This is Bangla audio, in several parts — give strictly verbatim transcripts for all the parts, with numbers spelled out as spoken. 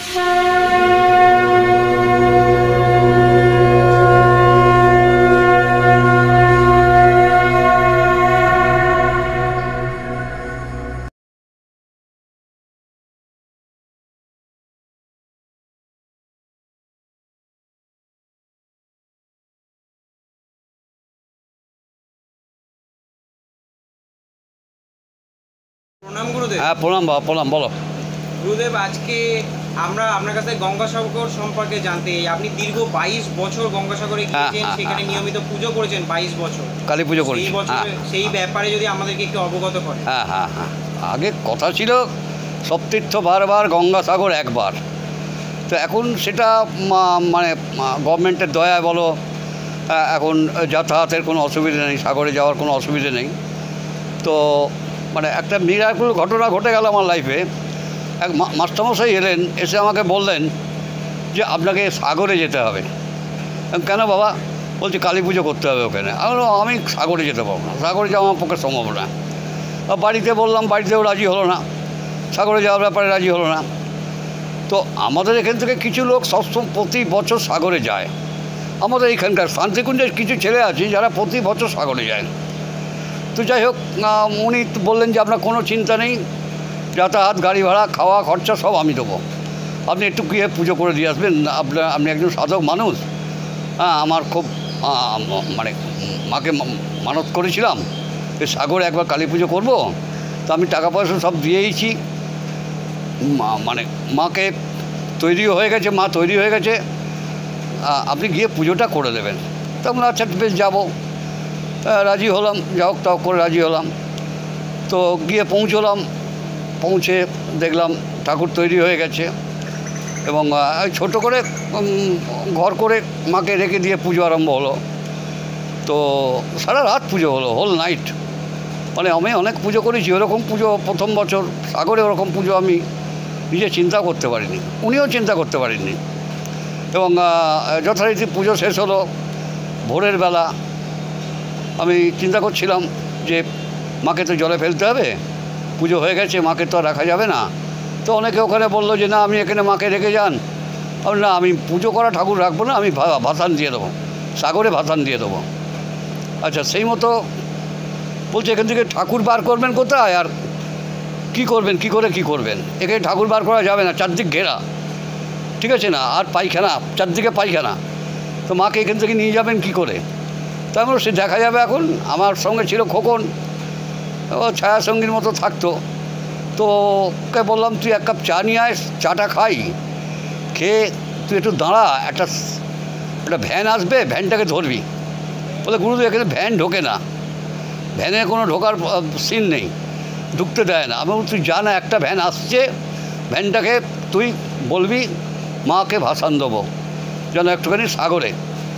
প্রণাম গুরুদেব। হ্যাঁ প্রণাম বাবা, প্রণাম। বলো গুরুদেব, আজকে আমরা আপনার কাছে গঙ্গাসাগর সম্পর্কে জানতে, আপনি দীর্ঘ বাইশ বছর গঙ্গাসাগরে গিয়েছেন, সেখানে নিয়মিত পুজো করেছেন বাইশ বছর, কালী পুজো করেছি। এই বছর সেই ব্যাপারে যদি আমাদেরকে একটু অবগত করেন। হ্যাঁ হ্যাঁ হ্যাঁ আগে কথা ছিল সপ্তীর্থ বারবার, গঙ্গাসাগর একবার। তো এখন সেটা মানে গভর্নমেন্টের দয়ায় বলো, এখন যাতায়াতের কোনো অসুবিধা নেই, সাগরে যাওয়ার কোনো অসুবিধা নেই। তো মানে একটা মিরাকুল ঘটনা ঘটে গেল আমার লাইফে। এক মাস্টারমশাই এলেন, এসে আমাকে বললেন যে আপনাকে সাগরে যেতে হবে। কেন বাবা? বলছি কালী পুজো করতে হবে ওখানে। আমি আমি সাগরে যেতে পারবো না, সাগরে যাওয়া আমার পক্ষে সম্ভব না। বাড়িতে বললাম, বাড়িতেও রাজি হলো না, সাগরে যাওয়ার ব্যাপারে রাজি হলো না। তো আমাদের এখান থেকে কিছু লোক সবসময় প্রতি বছর সাগরে যায়। আমাদের এখানকার শান্তিকুঞ্জের কিছু ছেলে আছে যারা প্রতি বছর সাগরে যায়। তো যাই হোক, উনি বললেন যে আপনার কোনো চিন্তা নেই, যাতায়াত, গাড়ি ভাড়া, খাওয়া খরচা সব আমি দেবো, আপনি একটু গিয়ে পুজো করে দিয়ে আসবেন। আপনার আপনি একজন সাধক মানুষ। হ্যাঁ, আমার খুব মানে মাকে মানত করেছিলাম যে সাগরে একবার কালী পুজো করবো। তো আমি টাকা পয়সা সব দিয়েইছি, মানে মাকে তৈরিও হয়ে গেছে, মা তৈরি হয়ে গেছে, আপনি গিয়ে পুজোটা করে দেবেন। তখন আচ্ছা বেশ যাবো, রাজি হলাম, যা হোক তাও করে রাজি হলাম। তো গিয়ে পৌঁছলাম, পৌঁছে দেখলাম ঠাকুর তৈরি হয়ে গেছে এবং ছোট করে ঘর করে মাকে রেখে দিয়ে পুজো আরম্ভ হলো। তো সারা রাত পুজো হলো, হোল নাইট। মানে আমি অনেক পুজো করেছি, ওরকম পুজো প্রথম বছর সাগরে ওরকম পুজো আমি নিজে চিন্তা করতে পারিনি, উনিও চিন্তা করতে পারেননি। এবং যথারীতি পুজো শেষ হলো ভোরের বেলা। আমি চিন্তা করছিলাম যে মাকে তো জলে ফেলতে হবে, পুজো হয়ে গেছে, মাকে তো আর রাখা যাবে না। তো অনেকে ওখানে বললো যে না, আপনি এখানে মাকে রেখে যান। না, আমি পুজো করা ঠাকুর রাখবো না, আমি ভাসান দিয়ে দেবো, সাগরে ভাসান দিয়ে দেবো। আচ্ছা, সেই মতো বলছে এখান থেকে ঠাকুর বার করবেন কোথায়, আর কি করবেন, কি করে কি করবেন? এখানে ঠাকুর বার করা যাবে না, চারদিক ঘেরা, ঠিক আছে না, আর পায়খানা, চারদিকে পায়খানা। তো মাকে এখান থেকে নিয়ে যাবেন কি করে? তারপর সে দেখা যাবে। এখন আমার সঙ্গে ছিল খোকন, ও ছায়াসঙ্গীর মতো থাকতো। তো ওকে বললাম তুই এক কাপ চা নিয়ে আয়, চাটা খাই, খেয়ে তুই একটু দাঁড়া, একটা একটা ভ্যান আসবে, ভ্যানটাকে ধরবি। বলে গুরুদেব এখানে ভ্যান ঢোকে না, ভ্যানে কোনো ঢোকার সিন নেই, ঢুকতে দেয় না। আমি তুই যা না, একটা ভ্যান আসছে, ভ্যানটাকে তুই বলবি মাকে ভাসান দেবো যেন একটুখানি সাগরে।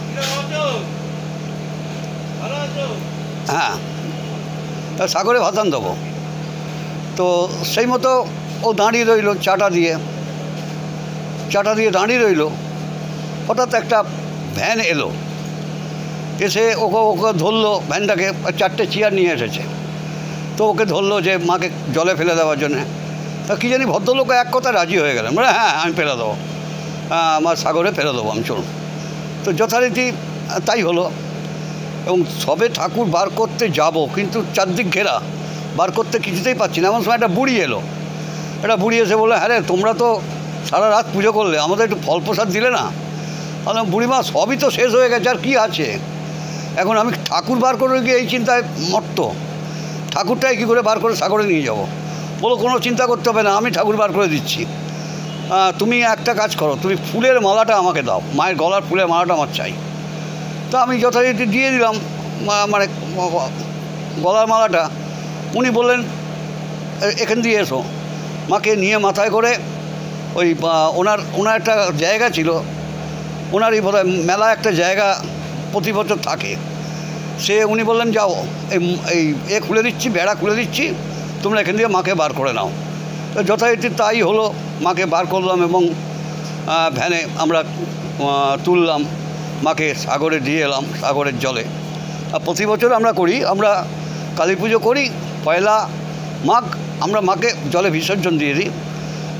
হ্যাঁ, সাগরে ভাসান দেবো। তো সেই মতো ও দাঁড়িয়ে রইল, চাটা দিয়ে চাটা দিয়ে দাঁড়িয়ে রইল। হঠাৎ একটা ভ্যান এলো, এসে ওকে ওকে ধরলো, ভ্যানটাকে, চারটে চেয়ার নিয়ে এসেছে। তো ওকে ধরলো যে মাকে জলে ফেলে দেওয়ার জন্যে। তা কী জানি ভদ্রলোক এক কথা রাজি হয়ে গেলেন, বলে হ্যাঁ আমি ফেলে দেবো, হ্যাঁ আমার সাগরে ফেলে দেবো আমি, চলুন। তো যথারীতি তাই হলো। এবং সবে ঠাকুর বার করতে যাব, কিন্তু চারদিক ঘেরা, বার করতে কিছুতেই পাচ্ছি না। এমন সময় একটা বুড়ি এলো, একটা বুড়ি এসে বলে হ্যাঁ রে, তোমরা তো সারা রাত পুজো করলে, আমাদের একটু ফল প্রসাদ দিলে না? বললাম বুড়িমা সবই তো শেষ হয়ে গেছে, আর কী আছে? এখন আমি ঠাকুর বার করে গিয়ে এই চিন্তায় মত্ত, ঠাকুরটাই কী করে বার করে সাগরে নিয়ে যাব। বলো কোনো চিন্তা করতে হবে না, আমি ঠাকুর বার করে দিচ্ছি। তুমি একটা কাজ করো, তুমি ফুলের মালাটা আমাকে দাও, মায়ের গলার ফুলের মালাটা আমার চাই। তো আমি যথারীতি দিয়ে দিলাম মানে গলার মালাটা। উনি বললেন এখান দিয়ে এসো। মাকে নিয়ে মাথায় করে ওই ওনার ওনার একটা জায়গা ছিল, ওনারই বোধহয় মেলা একটা জায়গা প্রতি বছর থাকে, সে উনি বললেন যাও, এই এ খুলে দিচ্ছি, বেড়া খুলে দিচ্ছি, তোমরা এখান থেকে মাকে বার করে নাও। তো যথারীতি তাই হলো, মাকে বার করলাম এবং ভ্যানে আমরা তুললাম, মাকে সাগরে দিয়ে এলাম, সাগরের জলে। আর প্রতি বছর আমরা করি, আমরা কালী পুজো করি, পয়লা মাঘ আমরা মাকে জলে বিসর্জন দিয়ে দিই।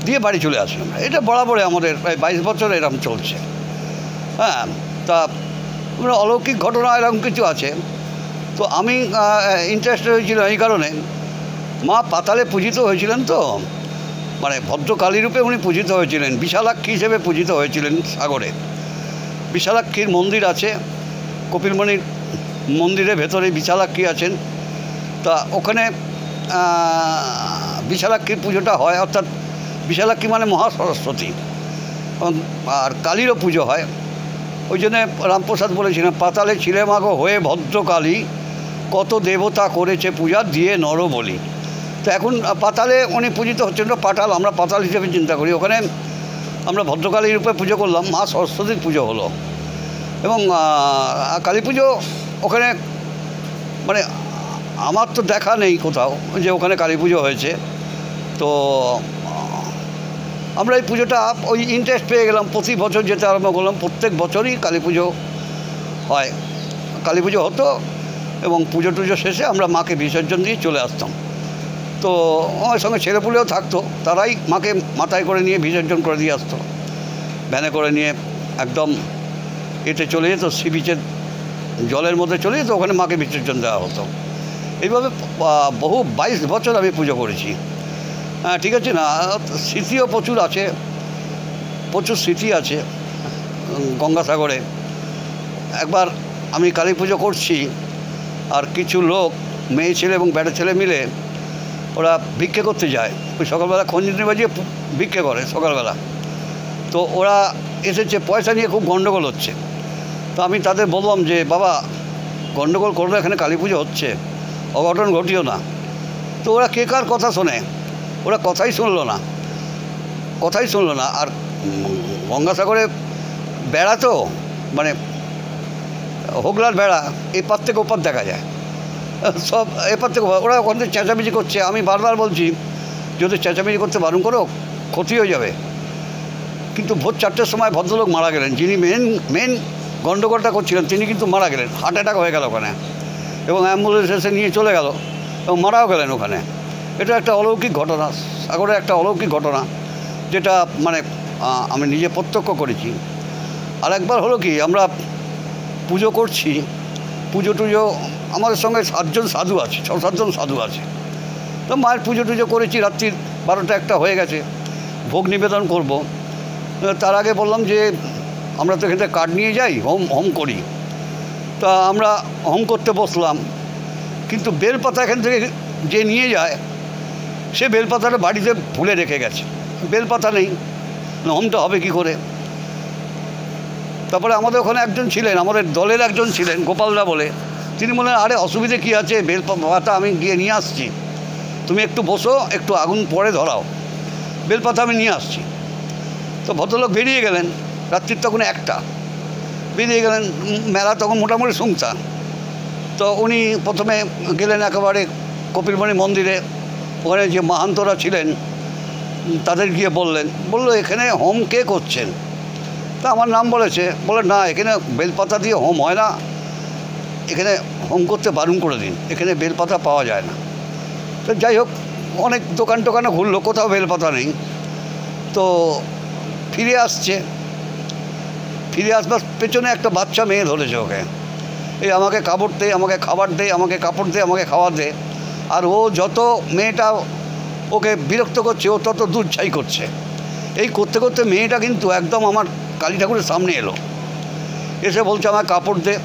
দিয়ে বাড়ি চলে আসি আমরা। এটা বরাবরই আমাদের প্রায় বাইশ বছর এরকম চলছে। হ্যাঁ, তা আমরা অলৌকিক ঘটনা এরকম কিছু আছে। তো আমি ইন্টারেস্টেড হয়েছিলাম এই কারণে, মা পাতালে পূজিত হয়েছিলেন, তো মানে ভদ্রকালী রূপে উনি পূজিত হয়েছিলেন, বিশালাক্ষী হিসেবে পূজিত হয়েছিলেন সাগরে। বিশালাক্ষীর মন্দির আছে, কপিলমণির মন্দিরের ভেতরে বিশালাক্ষী আছেন। তা ওখানে বিশালাক্ষীর পুজোটা হয়, অর্থাৎ বিশালাক্ষী মানে মহাসরস্বতী, আর কালীরও পুজো হয়। ওই জন্যে রামপ্রসাদ বলেছিলেন, পাতালে ছিলে মাগো হয়ে ভদ্রকালী, কত দেবতা করেছে পূজা দিয়ে নর বলি। তো এখন পাতালে উনি পূজিত হচ্ছেন, তো পাতাল আমরা পাতাল হিসেবে চিন্তা করি। ওখানে আমরা ভদ্রকালী রূপে পুজো করলাম, মা সরস্বতীর পুজো হলো। এবং কালী পুজো ওখানে মানে আমার তো দেখা নেই কোথাও যে ওখানে কালী পুজো হয়েছে। তো আমরা এই পুজোটা ওই ইন্টারেস্ট পেয়ে গেলাম, প্রতি বছর যেতে আরম্ভ করলাম। প্রত্যেক বছরই কালী পুজো হয়, কালী পুজো হতো, এবং পুজো টুজো শেষে আমরা মাকে বিসর্জন দিয়ে চলে আসতাম। তো আমার সঙ্গে ছেলেপুলেও থাকতো, তারাই মাকে মাথায় করে নিয়ে বিসর্জন করে দিয়ে আসতো, ভ্যানে করে নিয়ে একদম এতে চলে যেত, সি বিচের জলের মধ্যে চলে যেত, ওখানে মাকে বিসর্জন দেওয়া হতো। এইভাবে বহু বাইশ বছর আমি পুজো করেছি। হ্যাঁ, ঠিক আছে না, স্মৃতিও প্রচুর আছে, প্রচুর স্মৃতি আছে গঙ্গাসাগরে। একবার আমি কালী পুজো করছি, আর কিছু লোক মেয়ে ছেলে এবং ব্যাটা ছেলে মিলে ওরা ভিক্ষে করতে যায়। ওই সকালবেলা খঞ্জনি বাজিয়ে ভিক্ষে করে সকালবেলা। তো ওরা এসেছে, পয়সা নিয়ে খুব গণ্ডগোল হচ্ছে। তো আমি তাদের বললাম যে বাবা, গণ্ডগোল করলে এখানে কালী পুজো হচ্ছে, অঘটন ঘটিও না। তো ওরা কে কার কথা শোনে, ওরা কথাই শুনলো না, কথাই শুনলো না। আর গঙ্গাসাগরে বেড়া তো মানে হোগলার বেড়া, এপার থেকে ওপার দেখা যায়, সব এপার থেকে ওরা ওখান থেকে চেঁচামেচি করছে। আমি বারবার বলছি যদি চেঁচামেচি করতে বারণ করো, ক্ষতি হয়ে যাবে। কিন্তু ভোর চারটের সময় ভদ্রলোক মারা গেলেন, যিনি মেন মেন গণ্ডগোলটা করছিলেন, তিনি কিন্তু মারা গেলেন, হার্ট অ্যাটাক হয়ে গেল ওখানে, এবং অ্যাম্বুলেন্স এসে নিয়ে চলে গেল এবং মারাও গেলেন ওখানে। এটা একটা অলৌকিক ঘটনা, সাগরে একটা অলৌকিক ঘটনা, যেটা মানে আমি নিজে প্রত্যক্ষ করেছি। আর একবার হলো কি, আমরা পুজো করছি, পুজো টুজো আমাদের সঙ্গে সাতজন সাধু আছে, ছ সাতজন সাধু আছে। তো মায়ের পুজো টুজো করেছি, রাত্রি বারোটা একটা হয়ে গেছে, ভোগ নিবেদন করব। তার আগে বললাম যে আমরা তো এখানে কাঠ নিয়ে যাই, হোম হোম করি। তা আমরা হোম করতে বসলাম, কিন্তু বেলপাতা এখান থেকে যে নিয়ে যায়, সে বেলপাতাটা বাড়িতে ভুলে রেখে গেছে, বেলপাতা নেই, হোমটা হবে কি করে। তারপরে আমাদের ওখানে একজন ছিলেন, আমাদের দলের একজন ছিলেন গোপালদা বলে, তিনি বললেন আরে অসুবিধে কী আছে, বেলপাতা আমি গিয়ে নিয়ে আসছি, তুমি একটু বসো, একটু আগুন পরে ধরাও, বেলপাতা আমি নিয়ে আসছি। তো ভদ্রলোক বেরিয়ে গেলেন, রাত্রির তখন একটা, বেরিয়ে গেলেন, মেলা তখন মোটামুটি শুনতাম। তো উনি প্রথমে গেলেন একেবারে কপিলমণি মন্দিরে, ওখানে যে মাহান্তরা ছিলেন তাদের গিয়ে বললেন, বললো এখানে হোম কে করছেন? তা আমার নাম বলেছে, বলে না এখানে বেলপাতা দিয়ে হোম হয় না, এখানে হোম করতে বারণ করে দিন, এখানে বেলপাতা পাওয়া যায় না। তো যাই হোক, অনেক দোকান টোকানে ঘুরলো, কোথাও বেলপাতা নেই। তো ফিরে আসছে, ফিরে আসবার পেছনে একটা বাচ্চা মেয়ে ধরেছে ওকে, এই আমাকে কাপড় দে, আমাকে খাবার দে, আমাকে কাপড় দে, আমাকে খাবার দে। আর ও যত মেয়েটা ওকে বিরক্ত করছে, ও তত দুধ ছাই করছে। এই করতে করতে মেয়েটা কিন্তু একদম আমার কালী ঠাকুরের সামনে এলো, এসে বলছে আমার কাপড় দে,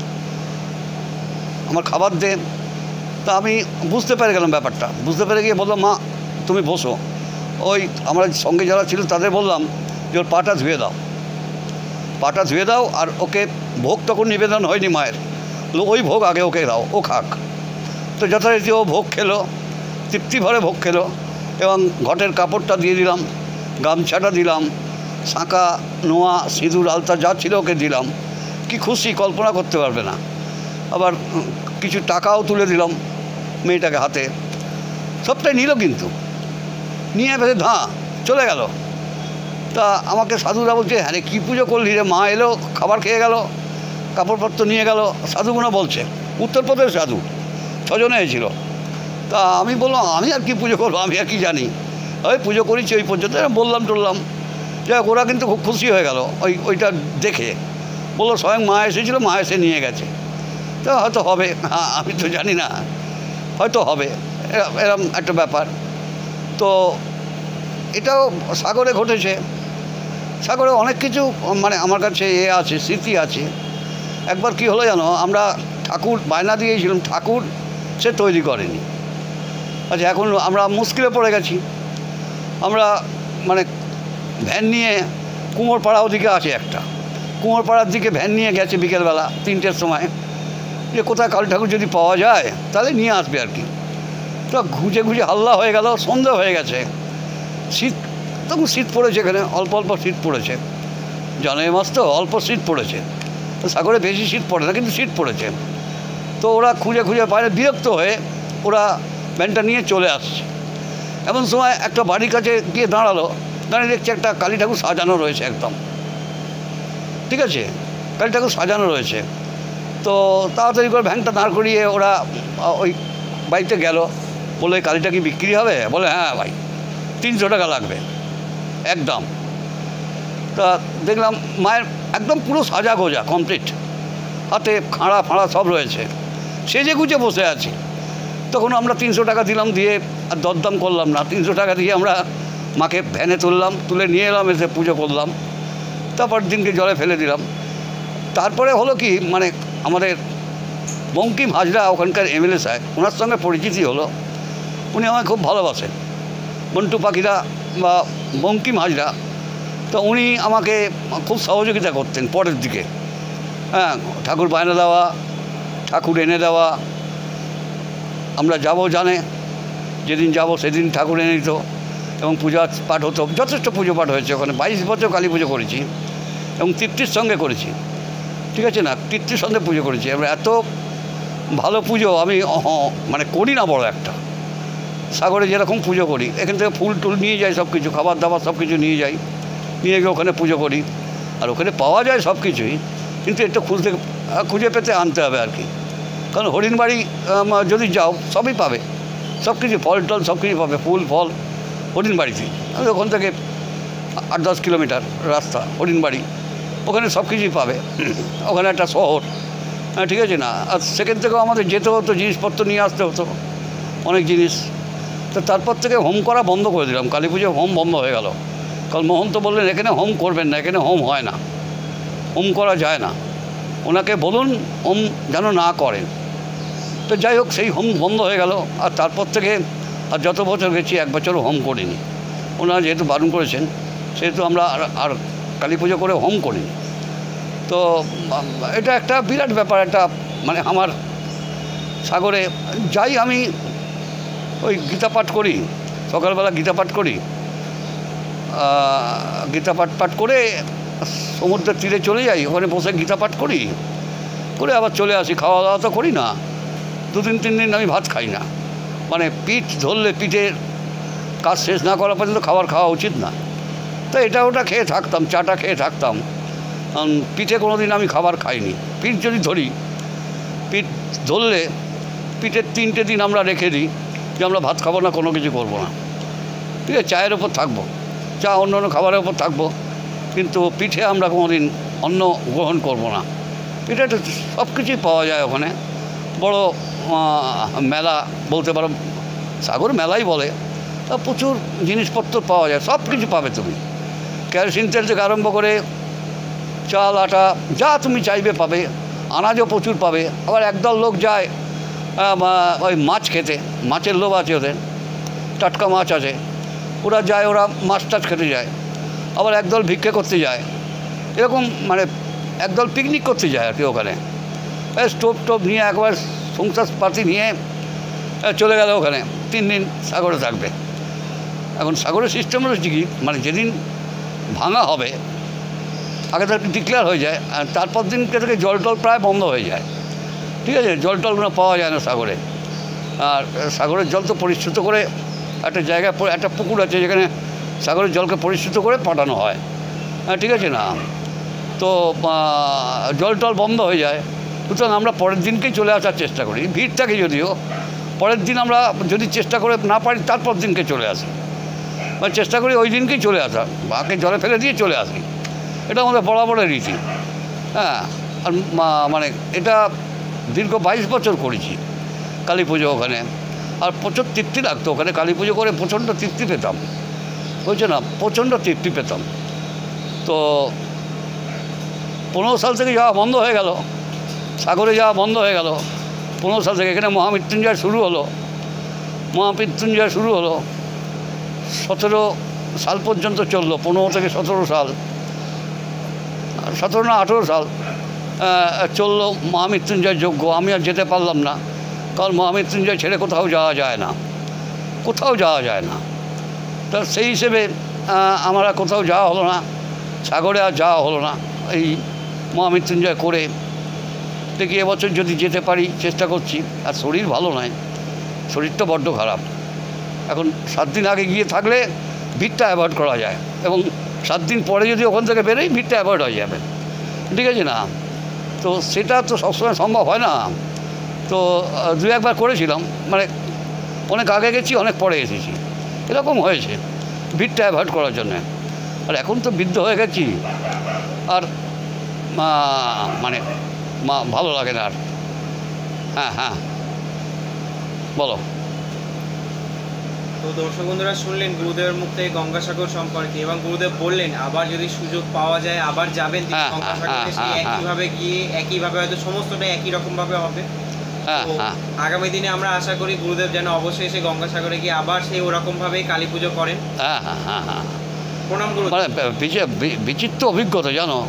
আমার খাবার দে। তা আমি বুঝতে পেরে গেলাম ব্যাপারটা, বুঝতে পেরে গিয়ে বললাম মা তুমি বসো। ওই আমার সঙ্গে যারা ছিল তাদের বললাম যে ওর পাটা ধুয়ে দাও, পাটা ধুয়ে দাও, আর ওকে ভোগ তখন নিবেদন হয়নি মায়ের, ওই ভোগ আগে ওকে দাও, ও খাক। তো যথারীতি ও ভোগ খেলো, তৃপ্তি ভরে ভোগ খেলো, এবং ঘটের কাপড়টা দিয়ে দিলাম, গামছাটা দিলাম, শাঁকা নোয়া সিঁদুর আলতা যা ছিল ওকে দিলাম। কি খুশি কল্পনা করতে পারবে না। আবার কিছু টাকাও তুলে দিলাম মেয়েটাকে হাতে, সবটাই নিল, কিন্তু নিয়ে বেশি ধাঁ চলে গেল। তা আমাকে সাধুরা বলছে হ্যাঁ রে কী পুজো করলি রে, মা এলো, খাবার খেয়ে গেল, কাপড়পত্র নিয়ে গেল। সাধুগুলো বলছে, উত্তরপ্রদেশ সাধু, ছজনে হয়েছিল। তা আমি বললাম আমি আর কি পুজো করবো, আমি আর কি জানি, ওই পুজো করেছি ওই পর্যন্ত বললাম টললাম, যাই হোক ওরা কিন্তু খুব খুশি হয়ে গেল ওই ওইটা দেখে, বললো স্বয়ং মা এসেছিলো, মা এসে নিয়ে গেছে। তো হয়তো হবে, হ্যাঁ আমি তো জানি না, হয়তো হবে, এরকম একটা ব্যাপার। তো এটাও সাগরে ঘটেছে। সাগরে অনেক কিছু মানে আমার কাছে এ আছে, স্মৃতি আছে। একবার কি হলো জানো, আমরা ঠাকুর বায়না দিয়েছিলাম, ঠাকুর সে তৈরি করেনি। আচ্ছা এখন আমরা মুশকিলে পড়ে গেছি। আমরা মানে ভ্যান নিয়ে কুমোরপাড়া ওদিকে আছে একটা, কুমোরপাড়ার দিকে ভ্যান নিয়ে গেছে বিকেলবেলা তিনটের সময়, যে কোথায় কালী ঠাকুর যদি পাওয়া যায় তাহলে নিয়ে আসবে আর কি। তো ঘুচে ঘুচে হাল্লা হয়ে গেল, সন্ধ্যা হয়ে গেছে, শীত তখন শীত পড়েছে, এখানে অল্প অল্প শীত পড়েছে, জানুয়ারি মাস তো অল্প শীত পড়েছে। তো সাগরে বেশি শীত পড়ে না কিন্তু শীত পড়েছে। তো ওরা খুঁজে খুঁজে বাইরে বিরক্ত হয়ে ওরা ভ্যানটা নিয়ে চলে আসছে। এমন সময় একটা বাড়ির কাছে গিয়ে দাঁড়ালো, দাঁড়িয়ে দেখছে একটা কালী ঠাকুর সাজানো রয়েছে একদম, ঠিক আছে, কালী ঠাকুর সাজানো রয়েছে। তো তাড়াতাড়ি করে ভ্যানটা দাঁড় করিয়ে ওরা ওই বাড়িতে গেল, বলে কালীটা কি বিক্রি হবে? বলে হ্যাঁ ভাই তিনশো টাকা লাগবে একদম। তা দেখলাম মায়ের একদম পুরো সাজা গোজা কমপ্লিট, হাতে খাঁড়া ফাঁড়া সব রয়েছে, সেজে গুজে বসে আছি। তখন আমরা তিনশো টাকা দিলাম, দিয়ে আর দরদাম করলাম না, তিনশো টাকা দিয়ে আমরা মাকে ভ্যানে তুললাম, তুলে নিয়ে এলাম, এসে পুজো করলাম, তারপর দিনকে জলে ফেলে দিলাম। তারপরে হলো কি, মানে আমাদের বঙ্কিম হাজরা ওখানকার এমএলএ সাহেব, ওনার সঙ্গে পরিচিতি হলো, উনি আমায় খুব ভালোবাসেন, মন্টু পাখিরা বা বঙ্কিম হাজরা। তো উনি আমাকে খুব সহযোগিতা করতেন পরের দিকে, হ্যাঁ, ঠাকুর বায়না দেওয়া, ঠাকুর এনে দেওয়া। আমরা যাব জানে, যেদিন যাব সেদিন ঠাকুর এনে দিত এবং পূজা পাঠ হতো, যথেষ্ট পুজো পাঠ হয়েছে ওখানে। বাইশ বছর কালী পুজো করেছি এবং তৃপ্তির সঙ্গে করেছি, ঠিক আছে না, তৃপ্তির সঙ্গে পুজো করেছি। এবার এত ভালো পুজো আমি মানে করি না বড় একটা। সাগরে যেরকম পুজো করি, এখান থেকে ফুল টুল নিয়ে যাই, সব কিছু খাবার দাবার সব কিছু নিয়ে যাই, নিয়ে গিয়ে ওখানে পুজো করি। আর ওখানে পাওয়া যায় সব কিছুই, কিন্তু একটু খুঁজতে খুঁজে পেতে আনতে হবে আর কি। কারণ হরিণবাড়ি যদি যাও সবই পাবে, সব কিছু ফল টল সব কিছু পাবে, ফুল ফল হরিণবাড়িতে। ওখান থেকে আট দশ কিলোমিটার রাস্তা হরিণবাড়ি, ওখানে সব কিছুই পাবে। ওখানে একটা শহর, হ্যাঁ ঠিক আছে না। আর সেখান থেকেও আমাদের যেতে হতো, জিনিসপত্র নিয়ে আসতে হতো অনেক জিনিস। তো তারপর থেকে হোম করা বন্ধ করে দিলাম, কালী পুজো হোম বন্ধ হয়ে গেল। কারণ মোহন তো বললেন এখানে হোম করবেন না, এখানে হোম হয় না, হোম করা যায় না, ওনাকে বলুন হোম যেন না করেন। তো যাই হোক, সেই হোম বন্ধ হয়ে গেল। আর তারপর থেকে আর যত বছর গেছি এক বছরও হোম করিনি। ওনারা যেহেতু বারণ করেছেন সেহেতু আমরা আর আর কালী পুজো করে হোম করিনি। তো এটা একটা বিরাট ব্যাপার, একটা মানে আমার সাগরে যাই আমি ওই গীতা পাঠ করি, সকালবেলা গীতা পাঠ করি, গীতা পাঠ পাঠ করে সমুদ্রের তীরে চলে যাই, ওখানে বসে গীতা পাঠ করি, করে আবার চলে আসি। খাওয়া দাওয়া তো করি না, দুদিন তিন দিন আমি ভাত খাই না, মানে পিঠ ধরলে পিঠের কাজ শেষ না করা পর্যন্ত খাবার খাওয়া উচিত না। তো এটা ওটা খেয়ে থাকতাম, চাটা খেয়ে থাকতাম, পিঠে কোনো দিন আমি খাবার খাইনি। পিঠ যদি ধরি, পিঠ ধরলে পিঠের তিনটে দিন আমরা রেখে দিই যে আমরা ভাত খাবো না, কোনো কিছু করবো না, ঠিক আছে, চায়ের ওপর থাকবো, চা অন্য অন্য খাবারের ওপর থাকবো, কিন্তু পিঠে আমরা কোনো দিন অন্ন গ্রহণ করব না। পিঠে সব কিছুই পাওয়া যায় ওখানে, বড় মেলা বলতে পারো, সাগর মেলাই বলে, তা প্রচুর জিনিসপত্র পাওয়া যায়, সব কিছু পাবে তুমি, কেরোসিন তেল থেকে আরম্ভ করে চাল আটা যা তুমি চাইবে পাবে, আনাজও প্রচুর পাবে। আবার একদল লোক যায় ওই মাছ খেতে, মাছের লোভ আছে ওদের, টাটকা মাছ আছে, ওরা যায়, ওরা মাছ টাছ খেতে যায়। আবার একদল ভিক্ষে করতে যায়, এরকম মানে একদল পিকনিক করতে যায় আর কি। ওখানে স্টোভ টোভ নিয়ে একবার সংসার পাতি নিয়ে চলে গেল ওখানে, তিন দিন সাগরে থাকবে। এখন সাগরের সিস্টেম হচ্ছে কি, মানে যেদিন ভাঙা হবে আগে তো একটু ডিক্লেয়ার হয়ে যায়, আর তারপর দিনকে থেকে জল টল প্রায় বন্ধ হয়ে যায়, ঠিক আছে, জল টলগুলো পাওয়া যায় না সাগরে। আর সাগরের জল তো পরিশ্রুত করে একটা জায়গায়, একটা পুকুর আছে যেখানে সাগরের জলকে পরিশ্রুত করে পাঠানো হয়, হ্যাঁ ঠিক আছে না। তো জল টল বন্ধ হয়ে যায়, সুতরাং আমরা পরের দিনকেই চলে আসার চেষ্টা করি। ভিড় থাকে যদিও, পরের দিন আমরা যদি চেষ্টা করে না পারি তারপর দিনকে চলে আসি। মানে চেষ্টা করি ওই দিনকেই চলে আসা, মাকে জলে ফেলে দিয়ে চলে আসি। এটা আমাদের বরাবরের রীতি। হ্যাঁ, আর মানে এটা দীর্ঘ বাইশ বছর করেছি কালী পুজো ওখানে। আর প্রচুর তৃপ্তি লাগতো ওখানে, কালী পুজো করে প্রচণ্ড তৃপ্তি পেতাম, বুঝছে না, প্রচণ্ড তৃপ্তি পেতাম। তো পনেরো সাল থেকে যাওয়া বন্ধ হয়ে গেল, সাগরে যাওয়া বন্ধ হয়ে গেল পনেরো সাল থেকে। এখানে মহামৃত্যুঞ্জয় শুরু হলো, মহামৃত্যুঞ্জয় শুরু হলো সতেরো সাল পর্যন্ত চললো, পনেরো থেকে সতেরো সাল, সতেরো না আঠেরো সাল চললো মহামৃত্যুঞ্জয় যজ্ঞ। আমি আর যেতে পারলাম না, কারণ মহামৃত্যুঞ্জয় ছেড়ে কোথাও যাওয়া যায় না, কোথাও যাওয়া যায় না। তা সেই হিসেবে আমার আর কোথাও যাওয়া হলো না, সাগরে আর যাওয়া হলো না। এই মহামৃত্যুঞ্জয় করে দেখি এবছর যদি যেতে পারি, চেষ্টা করছি। আর শরীর ভালো নয়, শরীরটা বড্ড খারাপ। এখন সাত দিন আগে গিয়ে থাকলে ভিড়টা অ্যাভয়েড করা যায়, এবং সাত দিন পরে যদি ওখান থেকে বেরোই ভিড়টা অ্যাভয়েড হয়ে যাবে, ঠিক আছে না? তো সেটা তো সবসময় সম্ভব হয় না। তো দু একবার করেছিলাম, মানে অনেক আগে গেছি, অনেক পরে এসেছি, এরকম হয়েছে ভিড়টা অ্যাভয়েড করার জন্যে। আর এখন তো বৃদ্ধ হয়ে গেছি, আর মানে মা ভালো লাগে না আর। হ্যাঁ হ্যাঁ বলো। তো দর্শক বন্ধুরা শুনলেন গুরুদেবের মুখ থেকে গঙ্গাসাগর সম্পর্কে, এবং গুরুদেব বললেন আবার যদি সুযোগ পাওয়া যায় আবার যাবেন তিনি গঙ্গাসাগরে, সেই একইভাবে গিয়ে একইভাবে হয়তো সমস্তটা একই রকমভাবে হবে। তো আগামী দিনে আমরা আশা করি গুরুদেব যেন অবশ্যই এসে গঙ্গাসাগরে গিয়ে আবার সেই ওরকমভাবেই কালী পুজো করেন। হ্যাঁ হ্যাঁ হ্যাঁ হ্যাঁ প্রণাম গুরু। মানে বিচিত্র অভিজ্ঞতা জানো।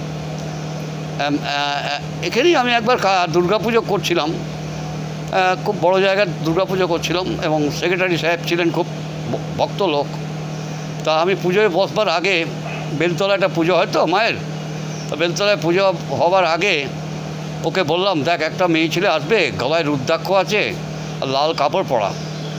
এখানেই আমি একবার দুর্গা পুজো করছিলাম, খুব বড় জায়গায় দুর্গা পুজো করছিলাম, এবং সেক্রেটারি সাহেব ছিলেন খুব ভক্ত লোক। তা আমি পুজোয় বসবার আগে, বেলতলায় একটা পুজো হয় তো মায়ের, বেলতলায় পুজো হবার আগে ওকে বললাম, দেখ একটা মেয়ে ছেলে আসবে, গলায় রুদ্রাক্ষ আছে আর লাল কাপড় পরা,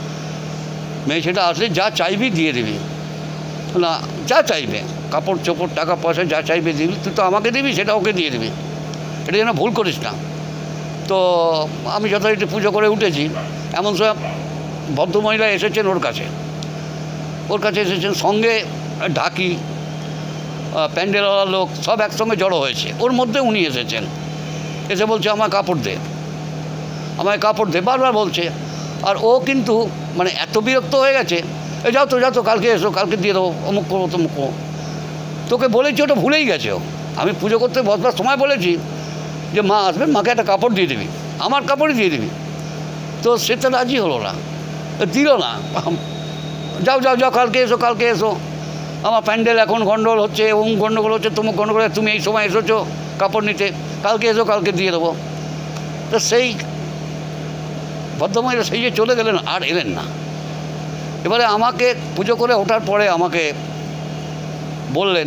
মেয়ে ছেলেটা আসলে যা চাইবি দিয়ে দিবি, না যা চাইবে কাপড় চোপড় টাকা পয়সা যা চাইবে দিবি, তুই তো আমাকে দিবি, সেটা ওকে দিয়ে দিবি, এটা যেন ভুল করিস না। তো আমি যথারীতি পুজো করে উঠেছি, এমন সময় ভদ্রমহিলা এসেছেন ওর কাছে, ওর কাছে এসেছেন, সঙ্গে ঢাকি প্যান্ডেলওয়ালা লোক সব একসঙ্গে জড়ো হয়েছে, ওর মধ্যে উনি এসেছেন, এসে বলছে আমার কাপড় দে, আমায় কাপড় দে, বারবার বলছে। আর ও কিন্তু মানে এত বিরক্ত হয়ে গেছে, এ যাও তো যাও তো, কালকে এসো, কালকে দিয়ে দেবো, অমুক করবো তমুক করবো। তোকে বলেছি, ওটা ভুলেই গেছে ও। আমি পুজো করতে বসবার সময় বলেছি যে মা আসবেন, মাকে একটা কাপড় দিয়ে দিবি, আমার কাপড়ই দিয়ে দিবি। তো সেটা রাজি হলো না, দিল না। যাও যাও যাও, কালকে এসো, কালকে এসো, আমার প্যান্ডেল এখন গন্ডগোল হচ্ছে, অমুক গন্ডগোল হচ্ছে, তমুক গন্ডগোল, তুমি এই সময় এসেছো কাপড় নিতে, কালকে এসো, কালকে দিয়ে দেবো। তো সেই ভদ্রমহিলা সেই যে চলে গেলেন, আর এলেন না। এবারে আমাকে পুজো করে ওঠার পরে আমাকে বললেন,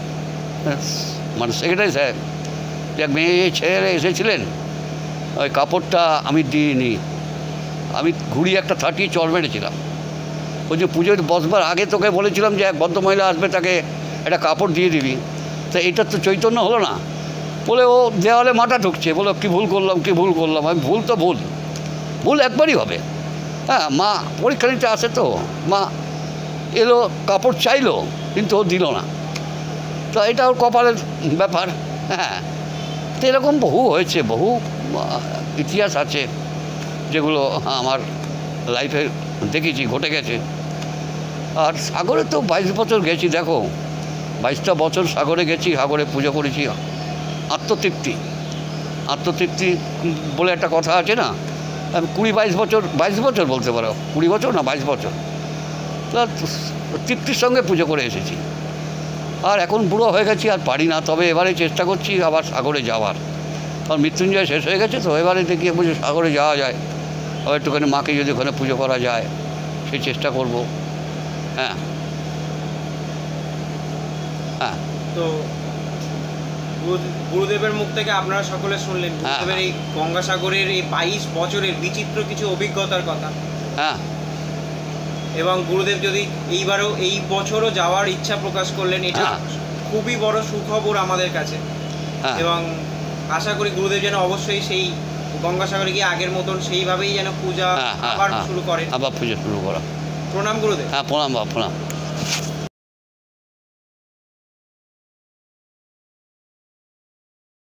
মানে সেক্রেটারি সাহেব, যে মেয়ে ছেলে এসেছিলেন, ওই কাপড়টা আমি দিইনি, আমি ঘুড়ি একটা থার্টি চর মেরেছিলাম। ওই যে পুজোয় বসবার আগে তোকে বলেছিলাম যে এক ভদ্রমহিলা আসবে, তাকে একটা কাপড় দিয়ে দিবি, তা এটার তো চৈতন্য হলো না। বলে ও দেওয়ালে মাথা ঢুকছে, বলো কী ভুল করলাম, কী ভুল করলাম। আমি ভুল তো ভুল, ভুল একবারই হবে। হ্যাঁ, মা পরীক্ষা নিতে আসে, তো মা এলো, কাপড় চাইলো, কিন্তু ও দিল না। তো এটা ওর কপালের ব্যাপার। হ্যাঁ, তো এরকম বহু হয়েছে, বহু ইতিহাস আছে যেগুলো আমার লাইফে দেখেছি, ঘটে গেছে। আর সাগরে তো বাইশ বছর গেছি, দেখো বাইশটা বছর সাগরে গেছি, সাগরে পুজো করেছি। আত্মতৃপ্তি, আত্মতৃপ্তি বলে একটা কথা আছে না, আমি কুড়ি বাইশ বছর বাইশ বছর বলতে পারো, কুড়ি বছর না বাইশ বছর তো তৃপ্তির সঙ্গে পুজো করে এসেছি। আর এখন বুড়ো হয়ে গেছি, আর পারি না। তবে এবারে চেষ্টা করছি আবার সাগরে যাওয়ার, কারণ মৃত্যুঞ্জয় শেষ হয়ে গেছে, তো এবারে দেখি বুঝে সাগরে যাওয়া যায়, আবার একটুখানি মাকে যদি ওখানে পুজো করা যায় সেই চেষ্টা করব। হ্যাঁ হ্যাঁ তো গুরুদেবের মুখ থেকে আপনারা সকলে শুনলেন গুরুদেবের এই গঙ্গাসাগরের এই বাইশ বছরের বিচিত্র কিছু অভিজ্ঞতার কথা। হ্যাঁ, এবং গুরুদেব যদি এইবারও এই বছরও যাওয়ার ইচ্ছা প্রকাশ করলেন, এটা খুবই বড় সুখবর আমাদের কাছে। এবং আশা করি গুরুদেব যেন অবশ্যই সেই গঙ্গাসাগরে গিয়ে আগের মতন সেইভাবেই যেন পূজা আবার শুরু করেন, আবার পূজা শুরু করা। প্রণাম গুরুদেব। হ্যাঁ, প্রণাম, প্রণাম। ধন্যবাদ।